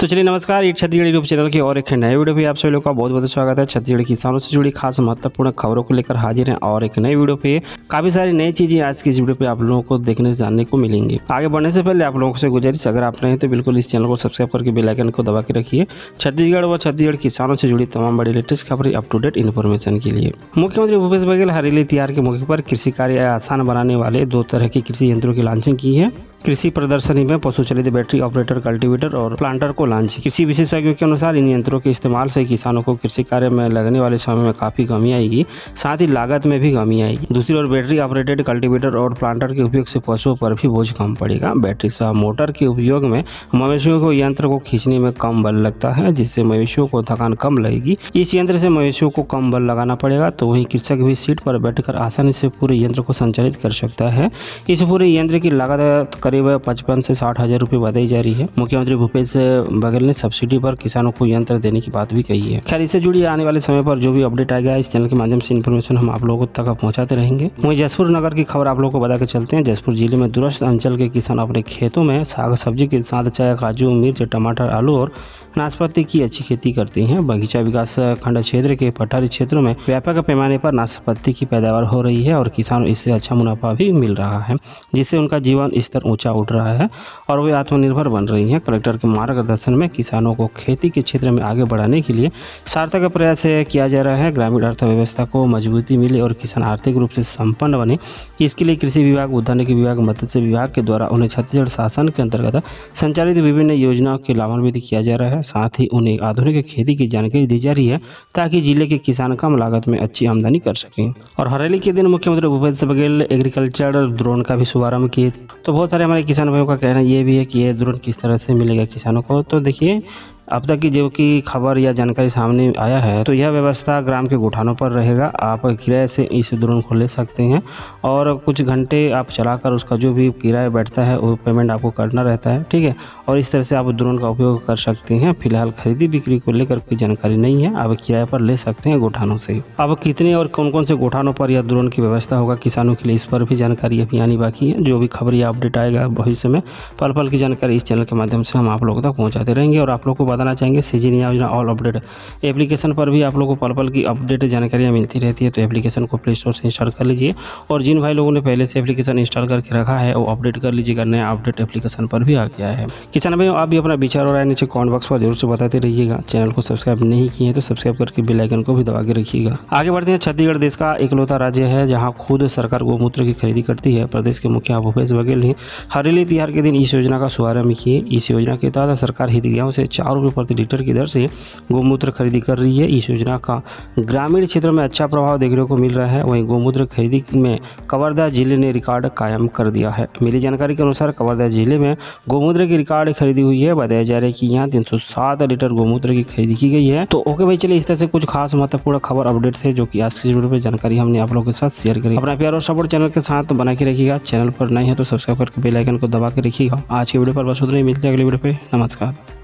तो चलिए नमस्कार, ये छत्तीसगढ़ यूट्यूब चैनल की और एक नए वीडियो पे आप सभी लोग का बहुत बहुत स्वागत है। छत्तीसगढ़ किसानों से जुड़ी खास महत्वपूर्ण खबरों को लेकर हाजिर हैं और एक नई वीडियो पे काफ़ी सारी नई चीज़ें आज की इस वीडियो पे आप लोगों को देखने जानने को मिलेंगी। आगे बढ़ने से पहले आप लोगों से गुजारिश, अगर आप नहीं तो बिल्कुल इस चैनल को सब्सक्राइब करके बेल आइकन को दबा के रखिए छत्तीसगढ़ व छत्तीसगढ़ किसानों से जुड़ी तमाम बड़ी लेटेस्ट खबरें अप टू डेट इन्फॉर्मेशन के लिए। मुख्यमंत्री भूपेश बघेल हरेली त्योहार के मौके पर कृषि कार्य आसान बनाने वाले 2 तरह के कृषि यंत्रों की लॉन्चिंग की है। कृषि प्रदर्शनी में पशु चलित बैटरी ऑपरेटर कल्टीवेटर और प्लांटर को लॉन्च। कृषि विशेषज्ञों के अनुसार इन यंत्रों के इस्तेमाल से किसानों को कृषि कार्य में लगने वाले समय में काफ़ी कमी आएगी, साथ ही लागत में भी कमी आएगी। दूसरी ओर बैटरी ऑपरेटेड कल्टीवेटर और प्लांटर के उपयोग से पशुओं पर भी बोझ कम पड़ेगा। बैटरी सह मोटर के उपयोग में मवेशियों को यंत्र को खींचने में कम बल लगता है, जिससे मवेशियों को थकान कम लगेगी। इस यंत्र से मवेशियों को कम बल लगाना पड़ेगा, तो वहीं कृषक भी सीट पर बैठकर आसानी से पूरे यंत्र को संचालित कर सकता है। इस पूरे यंत्र की लागत करीब 55 से 60 हज़ार रुपये बताई जा रही है। मुख्यमंत्री भूपेश बघेल ने सब्सिडी पर किसानों को यंत्र देने की बात भी कही है। खैर, इससे जुड़ी आने वाले समय पर जो भी अपडेट आएगा इस चैनल के माध्यम से इन्फॉर्मेशन हम आप लोगों तक पहुंचाते रहेंगे। वहीं जसपुर नगर की खबर आप लोगों को बता के चलते हैं। जसपुर जिले में दूरस्थ अंचल के किसान अपने खेतों में साग सब्जी के साथ चाय, काजू, मिर्च, टमाटर, आलू और नाशपाती की अच्छी खेती करती हैं। बगीचा विकास खंड क्षेत्र के पठारी क्षेत्रों में व्यापक पैमाने पर नाशपाती की पैदावार हो रही है और किसानों इससे अच्छा मुनाफा भी मिल रहा है, जिससे उनका जीवन स्तर ऊंचा उठ रहा है और वे आत्मनिर्भर बन रही हैं। कलेक्टर के मार्गदर्शन में किसानों को खेती के क्षेत्र में आगे बढ़ाने के लिए सार्थक प्रयास किया जा रहा है। ग्रामीण अर्थव्यवस्था को मजबूती मिले और किसान आर्थिक रूप से संपन्न बने, इसके लिए कृषि विभाग, उद्यानिकी विभाग, मत्स्य विभाग के द्वारा उन्हें छत्तीसगढ़ शासन के अंतर्गत संचालित विभिन्न योजनाओं के लाभान्वित किया जा रहा है। साथ ही उन्हें आधुनिक खेती की जानकारी दी जा रही है ताकि जिले के किसान कम लागत में अच्छी आमदनी कर सकें। और हरेली के दिन मुख्यमंत्री भूपेश बघेल एग्रीकल्चर ड्रोन का भी शुभारंभ किए। तो बहुत सारे हमारे किसान भाइयों का कहना ये भी है कि ये ड्रोन किस तरह से मिलेगा किसानों को। तो देखिए, अब तक की जो कि खबर या जानकारी सामने आया है, तो यह व्यवस्था ग्राम के गोठानों पर रहेगा। आप किराए से इस ड्रोन को ले सकते हैं और कुछ घंटे आप चलाकर उसका जो भी किराया बैठता है वो पेमेंट आपको करना रहता है, ठीक है। और इस तरह से आप ड्रोन का उपयोग कर सकते हैं। फिलहाल खरीदी बिक्री को लेकर कोई जानकारी नहीं है, आप किराए पर ले सकते हैं गोठानों से। अब कितने और कौन कौन से गोठानों पर यह ड्रोन की व्यवस्था होगा किसानों के लिए, इस पर भी जानकारी अभी आनी बाकी है। जो भी खबर या अपडेट आएगा भविष्य में पल पल की जानकारी इस चैनल के माध्यम से हम आप लोगों तक पहुँचाते रहेंगे। और आप लोग को बताना चाहेंगे सीजन योजना ऑल अपडेट एप्लीकेशन पर भी आप लोगों को पल पल की अपडेट जानकारियाँ मिलती रहती है। तो एप्लीकेशन को प्ले स्टोर से इंस्टॉल कर लीजिए और जिन भाई लोगों ने पहले से एप्लीकेशन इंस्टॉल करके रखा है वो अपडेट कर लीजिएगा। नया अपडेट एप्लीकेशन पर भी आ गया है। किसान भाइयों, आप भी अपना विचार और राय नीचे कमेंट बॉक्स पर जरूर से बताते रहिएगा। चैनल को सब्सक्राइब नहीं किए हैं तो सब्सक्राइब करके बेल आइकन को भी दबा के रखिएगा। आगे बढ़ते हैं। छत्तीसगढ़ देश का इकलौता राज्य है जहाँ खुद सरकार गोमूत्र की खरीदी करती है। प्रदेश के मुखिया भूपेश बघेल ने हरेली त्योहार के दिन इस योजना का शुभारंभ किए। इस योजना के तहत सरकार हितग्राहियों से 4 रुपये प्रति लीटर की दर से गोमूत्र खरीदी कर रही है। इस योजना का ग्रामीण क्षेत्रों में अच्छा प्रभाव देखने को मिल रहा है। वहीं गोमूत्र खरीदी में कवर्धा जिले ने रिकॉर्ड कायम कर दिया है। मिली जानकारी के अनुसार कवर्धा जिले में गोमूत्र की रिकॉर्ड खरीदी हुई है। बताया जा रहा है कि यहाँ 307 लीटर गोमूत्र की खरीदी की गई है। तो ओके भाई, चलिए इस तरह से कुछ खास महत्वपूर्ण खबर अपडेट थे जो कि आज की वीडियो में जानकारी हमने आप लोगों के साथ शेयर करी। अपना प्यार और सपोर्ट चैनल के साथ बना के रखिएगा। चैनल पर नए हैं तो सब्सक्राइब करके बेल आइकन को दबा के रखिएगा। आज की वीडियो पर बस उतना ही, मिलते हैं अगले वीडियो पे। नमस्कार।